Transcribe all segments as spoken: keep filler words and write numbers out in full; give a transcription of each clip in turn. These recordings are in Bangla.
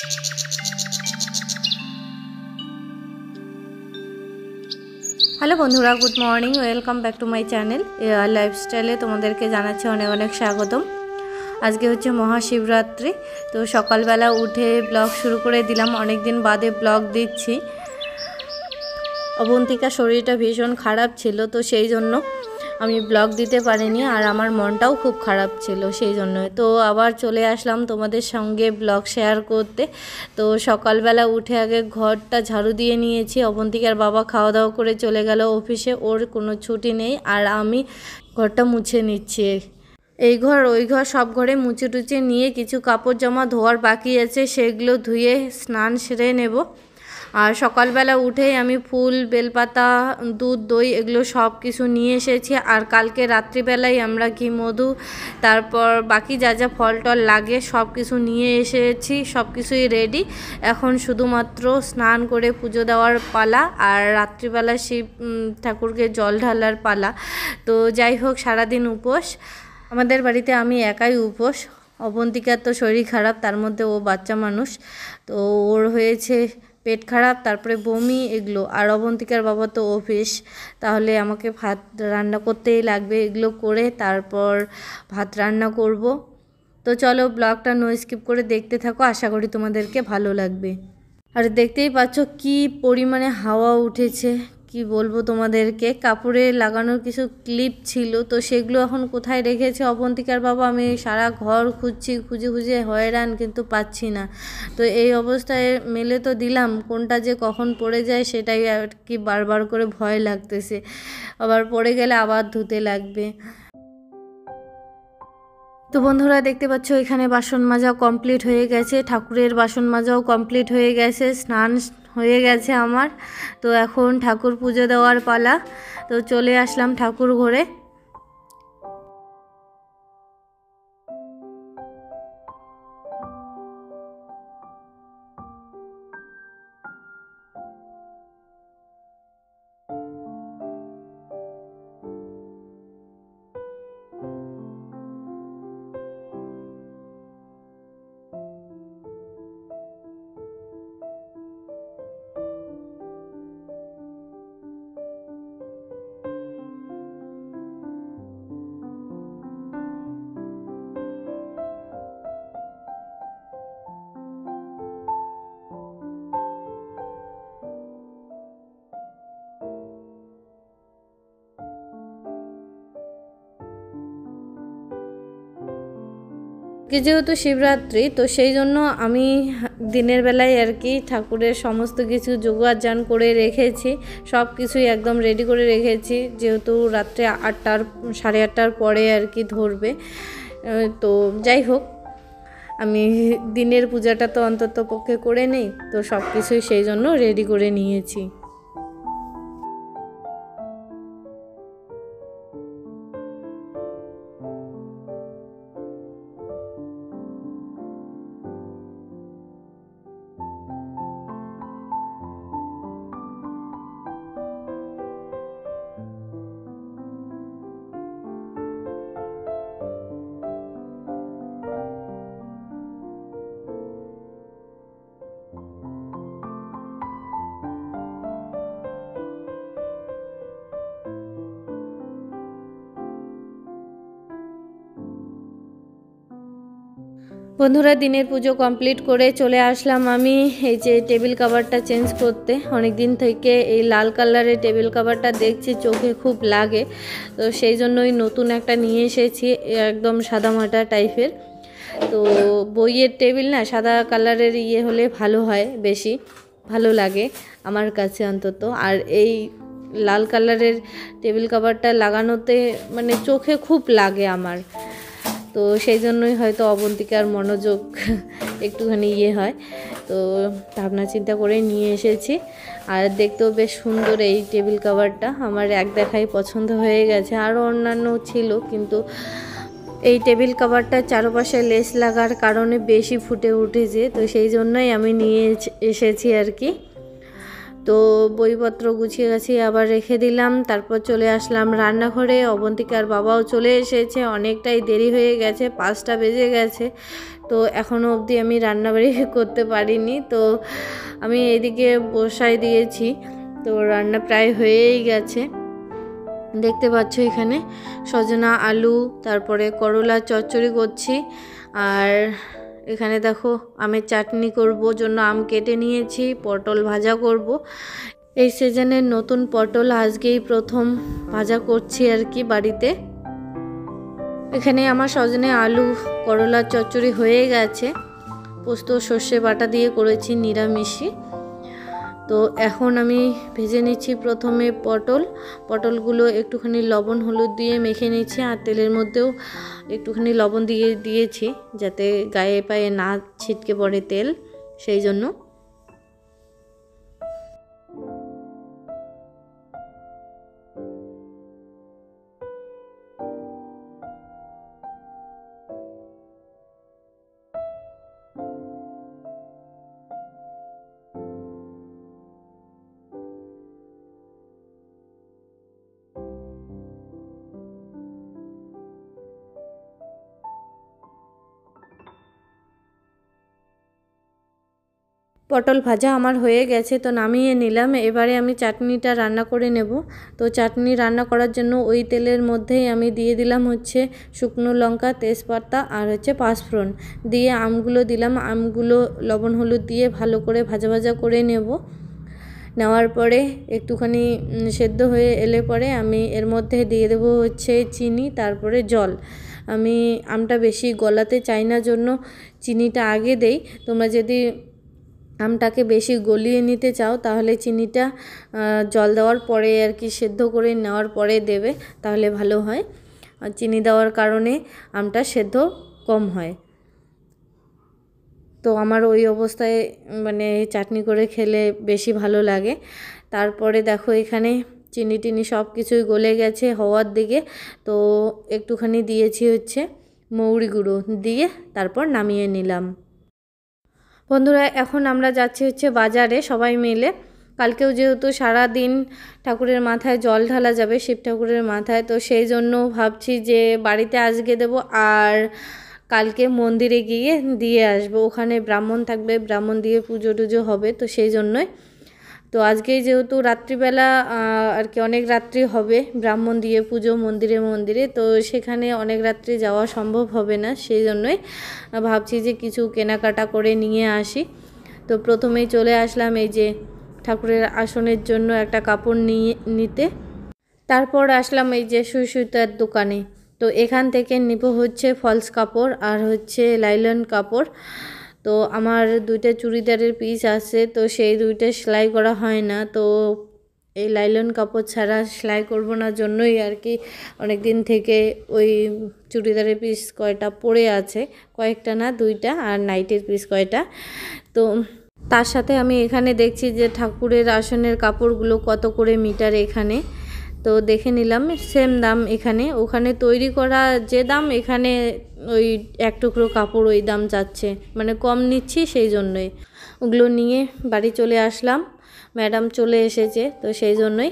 हेलो बंधुरा good morning welcome back to my channel AR लाइफस्टाइले तुम्हादेरके जानाচ্ছি अनेक अनेक स्वागतम। आज के होच्छे महाशिवरात्रि, तो सकाल बेला उठे ब्लग शुरू करे दिलाम। अनेक दिन बादे ब्लग दिচ্ছি। अवंतिका शरीरटा भीषण खराब छिलो, तो सेई जोन्नो আমি ব্লগ দিতে পারিনি আর আমার মনটাও খুব খারাপ ছিল, সেই জন্য তো আবার চলে আসলাম তোমাদের সঙ্গে ব্লগ শেয়ার করতে। তো সকালবেলা উঠে আগে ঘরটা ঝাড়ু দিয়ে নিয়েছি। অবন্তিকার বাবা খাওয়া দাওয়া করে চলে গেল অফিসে, ওর কোনো ছুটি নেই আর আমি ঘরটা মুছে নিচ্ছি। এই ঘর ওই ঘর সব ঘরে মুছে টুছে নিয়ে কিছু কাপড় জামা ধোয়ার বাকি আছে, সেগুলো ধুয়ে স্নান সেরে নেব। আর সকালবেলা উঠেই আমি ফুল বেলপাতা দুধ দই এগুলো সব কিছু নিয়ে এসেছি। আর কালকে রাত্রিবেলায় আমরা ঘি মধু তারপর বাকি যা যা ফল টল লাগে সব কিছু নিয়ে এসেছি, সব কিছুই রেডি। এখন শুধুমাত্র স্নান করে পুজো দেওয়ার পালা আর রাত্রিবেলা শিব ঠাকুরকে জল ঢালার পালা। তো যাই হোক, সারাদিন উপোস। আমাদের বাড়িতে আমি একাই উপোস। অবন্তিকার তো শরীর খারাপ, তার মধ্যে ও বাচ্চা মানুষ, তো ওর হয়েছে পেট খারাপ, তারপরে বমি এগুলো। আর অবন্তিকার বাবা তো অফিস, তাহলে আমাকে ভাত রান্না করতেই লাগবে। এগুলো করে তারপর ভাত রান্না করব। তো চলো ব্লগটা নো স্কিপ করে দেখতে থাকো, আশা করি তোমাদেরকে ভালো লাগবে। আর দেখতেই পাচ্ছ কি পরিমাণে হাওয়া উঠেছে, কি বলবো তোমাদেরকে। কাপড়ে লাগানোর কিছু ক্লিপ ছিল, তো সেগুলো এখন কোথায় রেখেছে অবন্তিকার বাবা, আমি সারা ঘর খুঁজছি, খুঁজে খুঁজে হয়রান, কিন্তু পাচ্ছি না। তো এই অবস্থায় মেলে তো দিলাম, কোনটা যে কখন পড়ে যায় সেটাই আর কি বারবার করে ভয় লাগতেছে। আবার পড়ে গেলে আবার ধুতে লাগবে। তো বন্ধুরা দেখতে পাচ্ছ এখানে বাসন মাজা কমপ্লিট হয়ে গেছে, ঠাকুরের বাসন মাজাও কমপ্লিট হয়ে গেছে, স্নান হয়ে গেছে আমার। তো এখন ঠাকুর পুজো দেওয়ার পালা। তো চলে আসলাম ঠাকুর ঘরে। যেহেতু শিবরাত্রি, তো সেই জন্য আমি দিনের বেলায় আর কি ঠাকুরের সমস্ত কিছু যোগাযান করে রেখেছি, সব কিছুই একদম রেডি করে রেখেছি, যেহেতু রাত্রে আটটার সাড়ে আটটার পরে আর কি ধরবে। তো যাই হোক, আমি দিনের পূজাটা তো অন্তত পক্ষে করে নেই, তো সব কিছুই সেই জন্য রেডি করে নিয়েছি। বন্ধুরা দিনের পুজো কমপ্লিট করে চলে আসলাম আমি এই যে টেবিল কভারটা চেঞ্জ করতে। অনেক দিন থেকে এই লাল কালারের টেবিল কভারটা দেখছি, চোখে খুব লাগে, তো সেই জন্যই নতুন একটা নিয়ে এসেছি, একদম সাদামাটা টাইপের। তো বইয়ের টেবিল না, সাদা কালারের ইয়ে হলে ভালো হয়, বেশি ভালো লাগে আমার কাছে অন্তত। আর এই লাল কালারের টেবিল কভারটা লাগানোতে মানে চোখে খুব লাগে আমার, তো সেই জন্যই হয়তো অবন্তিকার মনোযোগ একটুখানি ইয়ে হয়। তো ভাবনা চিন্তা করে নিয়ে এসেছি। আর দেখতেও বেশ সুন্দর এই টেবিল কভারটা, আমার এক দেখাই পছন্দ হয়ে গেছে। আরও অন্যান্য ছিল, কিন্তু এই টেবিল কভারটার চারপাশে লেস লাগার কারণে বেশি ফুটে উঠেছে, তো সেই জন্যই আমি নিয়ে এসেছি আর কি। তো বইপত্র গুছিয়ে গাছিয়ে আবার রেখে দিলাম। তারপর চলে আসলাম রান্নাঘরে। অবন্তিকার বাবাও চলে এসেছে, অনেকটাই দেরি হয়ে গেছে, পাঁচটা বেজে গেছে। তো এখনও অবধি আমি রান্নাবাড়ি করতে পারিনি। তো আমি এদিকে বসাই দিয়েছি, তো রান্না প্রায় হয়েই গেছে। দেখতে পাচ্ছ এখানে সজনা আলু তারপরে করলা চচ্চড়ি করছি। আর এখানে দেখো আমের চাটনি করব, জন্য আম কেটে নিয়েছি। পটল ভাজা করব, এই সিজনের নতুন পটল আজকেই প্রথম ভাজা করছি আর কি বাড়িতে। এখানে আমার সজনে আলু করলার চচ্চড়ি হয়ে গেছে, পোস্ত সর্ষে বাটা দিয়ে করেছি নিরামিষি। তো এখন আমি ভেজে নিচ্ছি প্রথমে পটল। পটলগুলো একটুখানি লবণ হলুদ দিয়ে মেখে নিচ্ছি, আর তেলের মধ্যেও একটুখানি লবণ দিয়ে দিয়েছি যাতে গায়ে পায়ে না ছিটকে পড়ে তেল, সেই জন্য। পটল ভাজা আমার হয়ে গেছে, তো নামিয়ে নিলাম। এবারে আমি চাটনিটা রান্না করে নেব। তো চাটনি রান্না করার জন্য ওই তেলের মধ্যেই আমি দিয়ে দিলাম হচ্ছে শুকনো লঙ্কা, তেজপাতা আর হচ্ছে পাঁচফোড়ন দিয়ে আমগুলো দিলাম। আমগুলো লবণ হলুদ দিয়ে ভালো করে ভাজা ভাজা করে নেব। নেওয়ার পরে একটুখানি সেদ্ধ হয়ে এলে পরে আমি এর মধ্যে দিয়ে দেবো হচ্ছে চিনি, তারপরে জল। আমি আমটা বেশি গলাতে চাই না জন্য চিনিটা আগে দেই। তোমরা যদি আমটাকে বেশি গলিয়ে নিতে চাও তাহলে চিনিটা জল দেওয়ার পরে আর কি সেদ্ধ করে নেওয়ার পরে দেবে, তাহলে ভালো হয়। আর চিনি দেওয়ার কারণে আমটা সেদ্ধ কম হয়। তো আমার ওই অবস্থায় মানে চাটনি করে খেলে বেশি ভালো লাগে। তারপরে দেখো এখানে চিনি টিনি সব কিছুই গলে গেছে হওয়ার দিকে। তো একটুখানি দিয়েছি হচ্ছে মৌরি গুঁড়ো দিয়ে তারপর নামিয়ে নিলাম। বন্ধুরা এখন আমরা যাচ্ছি হচ্ছে বাজারে সবাই মিলে। কালকেও যেহেতু সারা দিন ঠাকুরের মাথায় জল ঢালা যাবে, শিব ঠাকুরের মাথায়, তো সেই জন্য ভাবছি যে বাড়িতে আজকে দেব আর কালকে মন্দিরে গিয়ে দিয়ে আসবো। ওখানে ব্রাহ্মণ থাকবে, ব্রাহ্মণ দিয়ে পুজো টুজো হবে, তো সেই জন্যই। তো আজকেই যেহেতু রাত্রিবেলা আর কি অনেক রাত্রি হবে ব্রাহ্মণ দিয়ে পুজো মন্দিরে মন্দিরে, তো সেখানে অনেক রাত্রি যাওয়া সম্ভব হবে না, সেই জন্যই ভাবছি যে কিছু কেনাকাটা করে নিয়ে আসি। তো প্রথমেই চলে আসলাম এই যে ঠাকুরের আসনের জন্য একটা কাপড় নিয়ে নিতে। তারপর আসলাম এই যে সুই সুতার দোকানে। তো এখান থেকে নিব হচ্ছে ফলস কাপড় আর হচ্ছে লাইলন কাপড়। তো আমার দুইটা চুড়িদারের পিস আছে, তো সেই দুইটা সেলাই করা হয় না। তো এই লাইলন কাপড় ছাড়া সেলাই করব না জন্যই আর কি অনেক দিন থেকে ওই চুড়িদারের পিস কয়টা পড়ে আছে, কয়েকটা না দুইটা, আর নাইটের পিস কয়টা। তো তার সাথে আমি এখানে দেখছি যে ঠাকুরের আসনের কাপড়গুলো কত করে মিটার এখানে। তো দেখে নিলাম সেম দাম এখানে, ওখানে তৈরি করা যে দাম এখানে ওই এক টুকরো কাপড় ওই দাম যাচ্ছে, মানে কম নিচ্ছি, সেই জন্যই ওগুলো নিয়ে বাড়ি চলে আসলাম। ম্যাডাম চলে এসেছে, তো সেই জন্যই।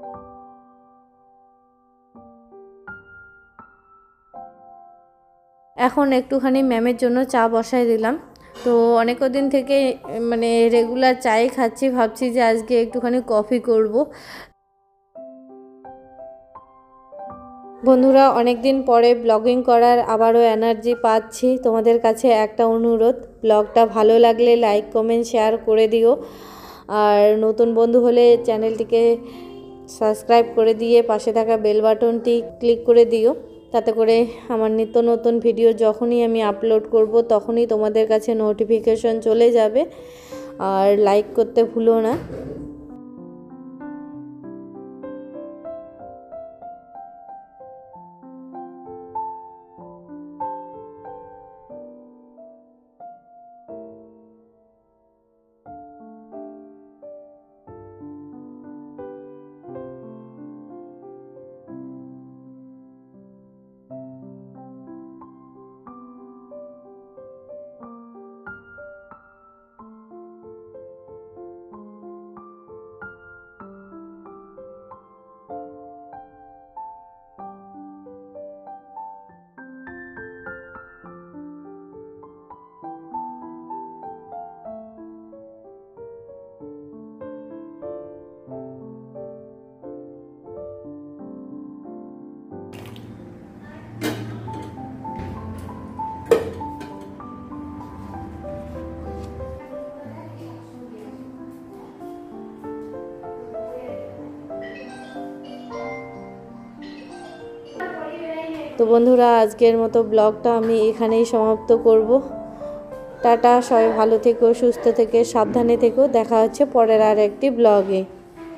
এখন একটুখানি ম্যামের জন্য চা বসাই দিলাম। তো অনেক দিন থেকে মানে রেগুলার চাই খাচ্ছি, ভাবছি যে আজকে একটুখানি কফি করব। বন্ধুরা অনেক দিন পরে ব্লগিং করার আবারও এনার্জি পাচ্ছি। তোমাদের কাছে একটা অনুরোধ, ব্লগটা ভালো লাগলে লাইক কমেন্ট শেয়ার করে দিও, আর নতুন বন্ধু হলে চ্যানেলটিকে সাবস্ক্রাইব করে দিয়ে পাশে থাকা বেল বাটনটি ক্লিক করে দিও, তাতে করে আমার নিত্য নতুন ভিডিও যখনই আমি আপলোড করব তখনই তোমাদের কাছে নোটিফিকেশন চলে যাবে। আর লাইক করতে ভুলো না। তো বন্ধুরা, আজকের মতো ব্লগটা আমি এখানেই সমাপ্ত করব। টাটা, সবাই ভালো থেকো, সুস্থ থেকে, সাবধানে থেকো। দেখা হচ্ছে পরের আর একটি ব্লগে।